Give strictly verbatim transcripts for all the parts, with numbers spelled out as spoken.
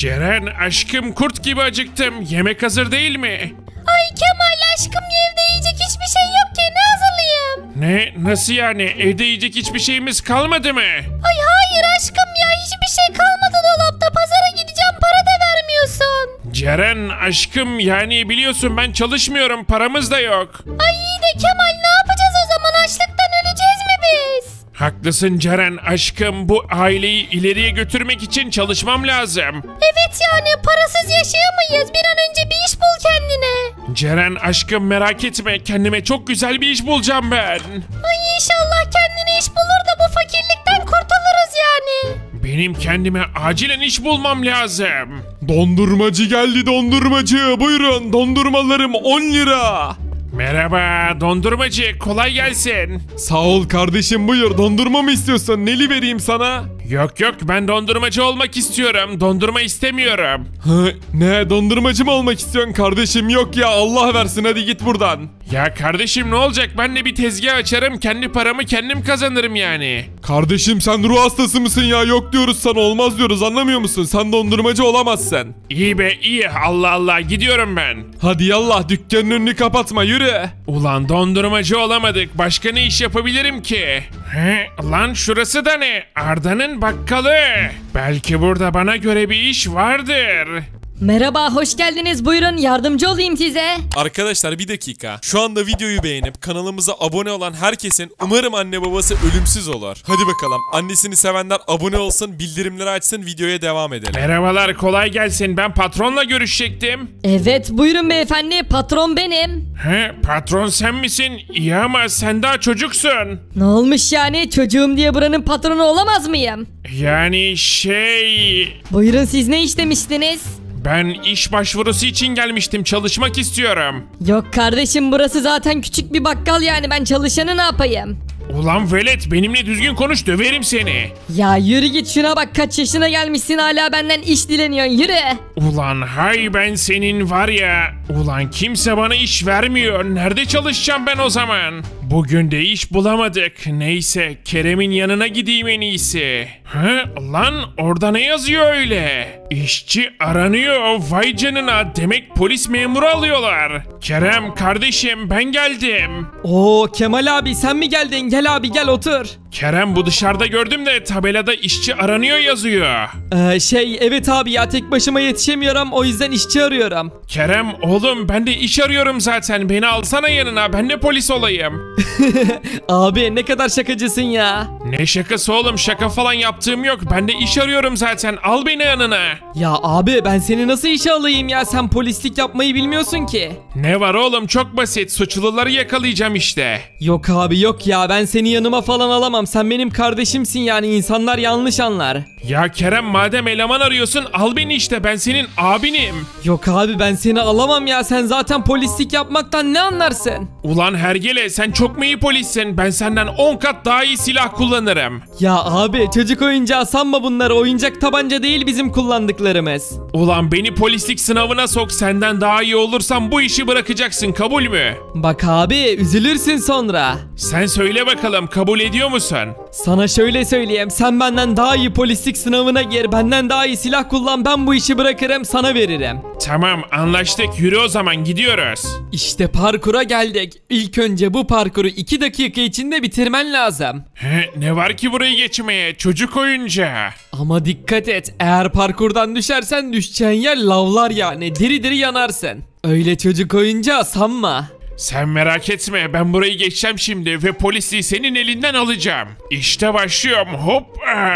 Ceren aşkım kurt gibi acıktım. Yemek hazır değil mi? Ay Kemal aşkım evde yiyecek hiçbir şey yok ki ne hazırlayayım? Ne? Nasıl yani? Evde yiyecek hiçbir şeyimiz kalmadı mı? Ay hayır aşkım ya hiçbir şey kalmadı dolapta pazara gideceğim para da vermiyorsun. Ceren aşkım yani biliyorsun ben çalışmıyorum paramız da yok. Ay iyi de Kemal ne yapacağız o zaman açlıktan öleceğiz mi biz? Haklısın Ceren aşkım bu aileyi ileriye götürmek için çalışmam lazım. Evet yani parasız yaşayamayız bir an önce bir iş bul kendine. Ceren aşkım merak etme kendime çok güzel bir iş bulacağım ben. Ay inşallah kendine iş bulur da bu fakirlikten kurtuluruz yani. Benim kendime acilen iş bulmam lazım. Dondurmacı geldi dondurmacı. Buyurun dondurmalarım on lira. Merhaba dondurmacı kolay gelsin. Sağ ol kardeşim buyur. Dondurma mı istiyorsun? Neli vereyim sana? Yok yok ben dondurmacı olmak istiyorum. Dondurma istemiyorum. Hı, ne dondurmacı mı olmak istiyorsun kardeşim? Yok ya Allah versin hadi git buradan. Ya kardeşim ne olacak ben de bir tezgah açarım kendi paramı kendim kazanırım yani. Kardeşim sen ruh hastası mısın ya? Yok diyoruz sana olmaz diyoruz anlamıyor musun? Sen dondurmacı olamazsın. İyi be iyi Allah Allah gidiyorum ben. Hadi yallah dükkanın önünü kapatma yürü. Ulan dondurmacı olamadık başka ne iş yapabilirim ki? He, lan şurası da ne? Arda'nın bakkalı. Belki burada bana göre bir iş vardır. Merhaba, hoş geldiniz. Buyurun, yardımcı olayım size. Arkadaşlar bir dakika. Şu anda videoyu beğenip kanalımıza abone olan herkesin umarım anne babası ölümsüz olur. Hadi bakalım. Annesini sevenler abone olsun, bildirimleri açsın, videoya devam edelim. Merhabalar kolay gelsin ben patronla görüşecektim. Evet, buyurun beyefendi. Patron benim. He, patron sen misin? İyi ama sen daha çocuksun. Ne olmuş yani? Çocuğum diye buranın patronu olamaz mıyım? Yani şey... Buyurun siz ne istemiştiniz? Ben iş başvurusu için gelmiştim çalışmak istiyorum. Yok kardeşim burası zaten küçük bir bakkal yani ben çalışanı ne yapayım? Ulan velet benimle düzgün konuş döverim seni. Ya yürü git şuna bak kaç yaşına gelmişsin hala benden iş dileniyorsun yürü. Ulan hay ben senin var ya. Ulan kimse bana iş vermiyor. Nerede çalışacağım ben o zaman? Bugün de iş bulamadık. Neyse Kerem'in yanına gideyim en iyisi. He lan orada ne yazıyor öyle? İşçi aranıyor. Vay canına demek polis memuru alıyorlar. Kerem kardeşim ben geldim. Oo Kemal abi sen mi geldin? Gel abi gel otur. Kerem bu dışarıda gördüm de tabelada işçi aranıyor yazıyor. Ee, şey evet abi ya tek başıma yetişemiyorum o yüzden işçi arıyorum. Kerem oğlum ben de iş arıyorum zaten beni alsana yanına ben de polis olayım. Abi ne kadar şakacısın ya. Ne şakası oğlum şaka falan yaptığım yok ben de iş arıyorum zaten al beni yanına. Ya abi ben seni nasıl işe alayım ya sen polislik yapmayı bilmiyorsun ki. Ne var oğlum çok basit suçluları yakalayacağım işte. Yok abi yok ya ben seni yanıma falan alamam sen benim kardeşimsin yani insanlar yanlış anlar. Ya Kerem madem eleman arıyorsun al beni işte ben senin abinim. Yok abi ben seni alamam ya sen zaten polislik yapmaktan ne anlarsın? Ulan hergele sen çok mu iyi polissin ben senden on kat daha iyi silah kullanırım. Ya abi çocuk oyuncağı sanma bunları oyuncak tabanca değil bizim kullandıklarımız. Ulan beni polislik sınavına sok senden daha iyi olursam bu işi bırakacaksın kabul mü? Bak abi üzülürsün sonra. Sen söyle bakalım kabul ediyor musun? Sana şöyle söyleyeyim sen benden daha iyi polislik sınavına gir benden daha iyi silah kullan ben bu işi bırakırım sana veririm. Tamam anlaştık yürü o zaman gidiyoruz. İşte parkura geldik. İlk önce bu parkuru iki dakika içinde bitirmen lazım. He, ne var ki burayı geçmeye çocuk oyuncağı. Ama dikkat et eğer parkurdan düşersen düşeceğin yer lavlar yani diri diri yanarsın. Öyle çocuk oyuncağı sanma. Sen merak etme ben burayı geçeceğim şimdi ve polisliği senin elinden alacağım. İşte başlıyorum hop.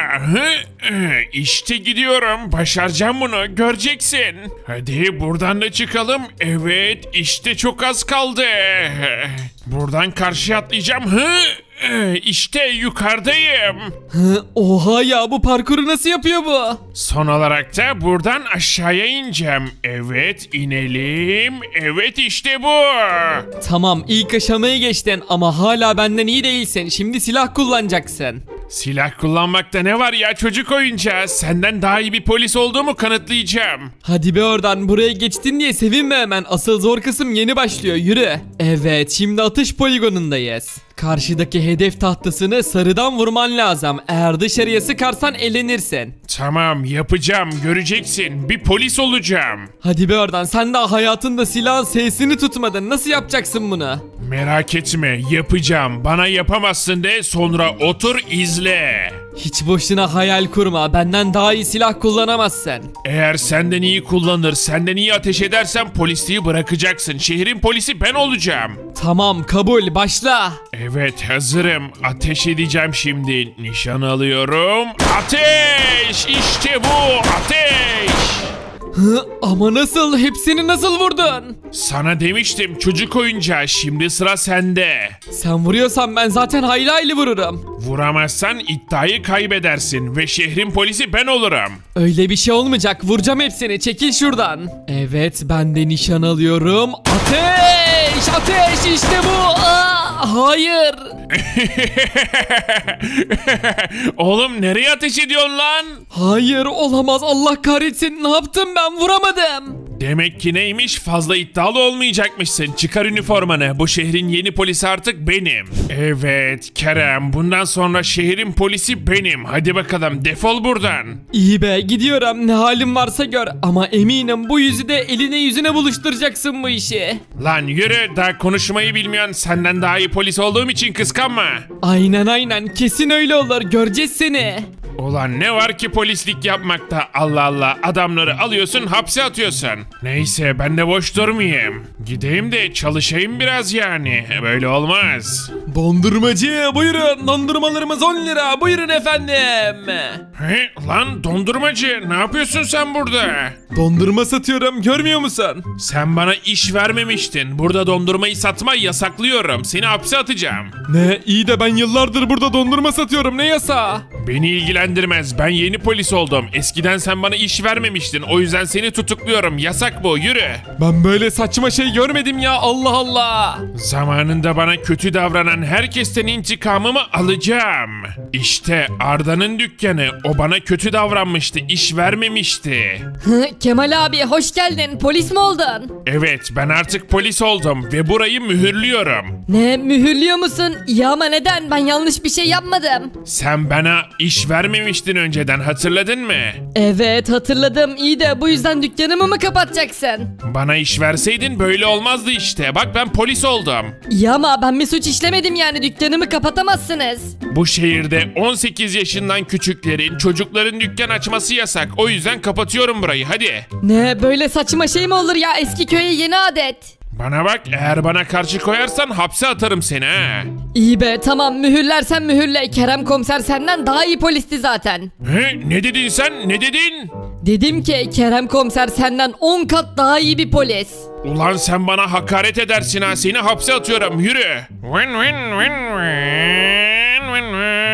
İşte gidiyorum başaracağım bunu göreceksin. Hadi buradan da çıkalım. Evet işte çok az kaldı. Buradan karşıya atlayacağım. İşte yukarıdayım. Hı, oha ya bu parkuru nasıl yapıyor bu? Son olarak da buradan aşağıya ineceğim. Evet inelim. Evet işte bu. Tamam ilk aşamayı geçtin ama hala benden iyi değilsin. Şimdi silah kullanacaksın. Silah kullanmakta ne var ya çocuk oyuncağı? Senden daha iyi bir polis olduğumu kanıtlayacağım. Hadi be oradan buraya geçtin diye sevinme hemen. Asıl zor kısım yeni başlıyor yürü. Evet şimdi atış poligonundayız. Karşıdaki hedef tahtasını sarıdan vurman lazım. Eğer dışarıya sıkarsan elenirsin. Tamam yapacağım göreceksin. Bir polis olacağım. Hadi be oradan, sen daha hayatında silahın sesini tutmadın. Nasıl yapacaksın bunu? Merak etme yapacağım. Bana yapamazsın de sonra otur izle. Hiç boşuna hayal kurma. Benden daha iyi silah kullanamazsın. Eğer senden iyi kullanır, senden iyi ateş edersen polisliği bırakacaksın. Şehrin polisi ben olacağım. Tamam, kabul, başla. Evet hazırım. Ateş edeceğim şimdi. Nişan alıyorum. Ateş! İşte bu ateş! Hı, ama nasıl? Hepsini nasıl vurdun? Sana demiştim çocuk oyuncağı, şimdi sıra sende. Sen vuruyorsan ben zaten hayli hayli vururum. Vuramazsan iddiayı kaybedersin ve şehrin polisi ben olurum. Öyle bir şey olmayacak. Vuracağım hepsini. Çekil şuradan. Evet, ben de nişan alıyorum. Ateş! Ateş! İşte bu! Aa, hayır! Oğlum nereye ateş ediyorsun lan? Hayır, olamaz. Allah kahretsin. Ne yaptım ben? Vuramadım. Demek ki neymiş, fazla iddialı olmayacakmışsın. Çıkar üniformanı, bu şehrin yeni polisi artık benim. Evet Kerem, bundan sonra şehrin polisi benim. Hadi bakalım defol buradan. İyi be, gidiyorum. Ne halim varsa gör. Ama eminim bu yüzü de eline yüzüne buluşturacaksın bu işi. Lan yürü, daha konuşmayı bilmiyorsun. Senden daha iyi polis olduğum için kıskanma. Aynen aynen, kesin öyle olur. Göreceğiz seni. Ulan ne var ki polislik yapmakta, Allah Allah, adamları alıyorsun hapse atıyorsun. Neyse ben de boş durmayayım. Gideyim de çalışayım biraz yani, böyle olmaz. Dondurmacı, buyurun. Dondurmalarımız on lira. Buyurun efendim. He lan dondurmacı, ne yapıyorsun sen burada? Dondurma satıyorum, görmüyor musun? Sen bana iş vermemiştin, burada dondurmayı satmayı yasaklıyorum, seni hapse atacağım. Ne iyi de ben yıllardır burada dondurma satıyorum, ne yasağı? Beni ilgilendirmez, ben yeni polis oldum. Eskiden sen bana iş vermemiştin, o yüzden seni tutukluyorum, yasak bu, yürü. Ben böyle saçma şey görmedim ya, Allah Allah. Zamanında bana kötü davranan herkesten intikamımı alacağım. İşte Arda'nın dükkanı, o bana kötü davranmıştı, iş vermemişti. Hı, Kemal abi hoş geldin. Polis mi oldun? Evet, ben artık polis oldum ve burayı mühürlüyorum. Ne, mühürlüyor musun? Ya ama neden? Ben yanlış bir şey yapmadım. Sen bana iş vermemiştin önceden, hatırladın mı? Evet hatırladım. İyi de bu yüzden dükkanımı mı kapatacaksın? Bana iş verseydin böyle olmazdı işte. Bak ben polis oldum. Ya ama ben bir suç işlemedim yani, dükkanımı kapatamazsınız. Bu şehirde on sekiz yaşından küçüklerin, çocukların dükkan açması yasak. O yüzden kapatıyorum burayı, hadi. Ne, böyle saçma şey mi olur ya, eski köye yeni adet. Bana bak, eğer bana karşı koyarsan hapse atarım seni ha. İyi be, tamam, mühürlersen mühürle. Kerem komiser senden daha iyi polisti zaten. He, ne dedin sen, ne dedin? Dedim ki Kerem komiser senden on kat daha iyi bir polis. Ulan sen bana hakaret edersin ha, seni hapse atıyorum, yürü. Win win win win win win.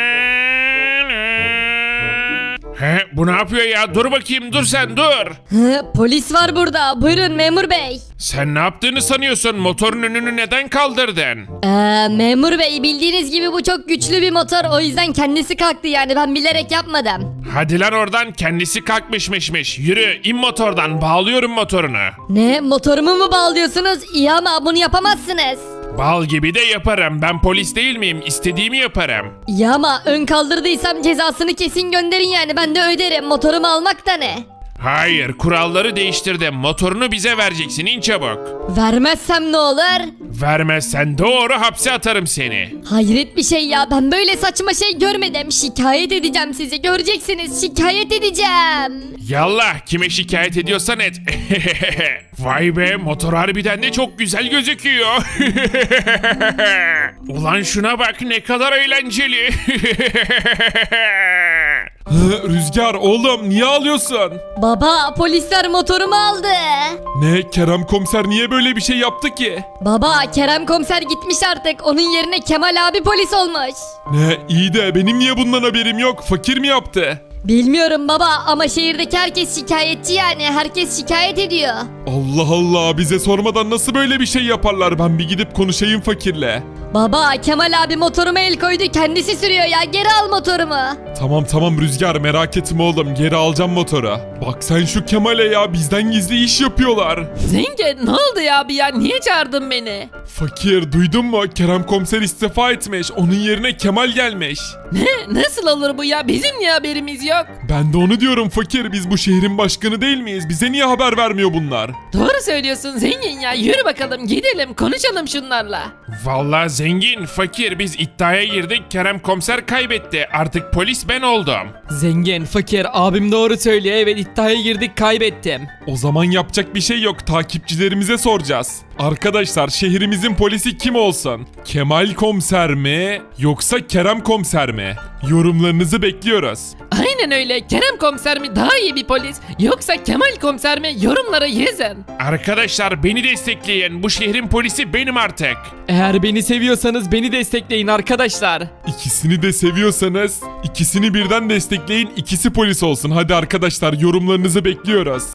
He, bu ne yapıyor ya? Dur bakayım, dur sen dur. Hı, polis var burada. Buyurun memur bey. Sen ne yaptığını sanıyorsun? Motorun önünü neden kaldırdın? Ee, memur bey, bildiğiniz gibi bu çok güçlü bir motor. O yüzden kendisi kalktı yani, ben bilerek yapmadım. Hadi lan oradan, kendisi kalkmışmışmış. Yürü, in motordan, bağlıyorum motorunu. Ne, motorumu mu bağlıyorsunuz? İyi ama bunu yapamazsınız. Bal gibi de yaparım. Ben polis değil miyim? İstediğimi yaparım. Ya ama ön kaldırdıysam cezasını kesin gönderin yani, ben de öderim. Motorumu almak da ne? Hayır, kuralları değiştirdim. Motorunu bize vereceksin, in çabuk. Vermezsem ne olur? Vermezsen doğru hapse atarım seni. Hayret bir şey ya, ben böyle saçma şey görmedim. Şikayet edeceğim sizi, göreceksiniz, şikayet edeceğim. Yallah, kime şikayet ediyorsan et. Vay be, motor harbiden de çok güzel gözüküyor. Ulan şuna bak, ne kadar eğlenceli. Hı, Rüzgar oğlum niye ağlıyorsun? Baba, polisler motorumu aldı. Ne, Kerem komiser niye böyle bir şey yaptı ki? Baba, Kerem komiser gitmiş artık, onun yerine Kemal abi polis olmuş. Ne iyi de benim niye bundan haberim yok, fakir mi yaptı? Bilmiyorum baba ama şehirdeki herkes şikayetçi yani, herkes şikayet ediyor. Allah Allah, bize sormadan nasıl böyle bir şey yaparlar, ben bir gidip konuşayım fakirle. Baba, Kemal abi motoruma el koydu, kendisi sürüyor ya, geri al motorumu. Tamam tamam Rüzgar, merak etme oğlum, geri alacağım motoru. Bak sen şu Kemal'e ya, bizden gizli iş yapıyorlar. Zengin ne oldu ya abi ya? Niye çağırdın beni? Fakir, duydun mu? Kerem komiser istifa etmiş. Onun yerine Kemal gelmiş. Ne? Nasıl olur bu ya? Bizim niye haberimiz yok? Ben de onu diyorum fakir. Biz bu şehrin başkanı değil miyiz? Bize niye haber vermiyor bunlar? Doğru söylüyorsun zengin ya. Yürü bakalım gidelim konuşalım şunlarla. Vallahi zengin, fakir, biz iddiaya girdik. Kerem komiser kaybetti. Artık polis ben oldum. Zengin, fakir, abim doğru söylüyor. Evet iddiaya girdik kaybettim. O zaman yapacak bir şey yok. Takipçilerimize soracağız. Arkadaşlar, şehrimizin polisi kim olsun? Kemal komiser mi? Yoksa Kerem komiser mi? Yorumlarınızı bekliyoruz. Aynen öyle. Kerem komiser mi daha iyi bir polis yoksa Kemal komiser mi? Yorumlara yazın. Arkadaşlar beni destekleyin. Bu şehrin polisi benim artık. Eğer beni seviyorsanız beni destekleyin arkadaşlar. İkisini de seviyorsanız ikisini birden destekleyin, ikisi polis olsun. Hadi arkadaşlar, yorumlarınızı bekliyoruz.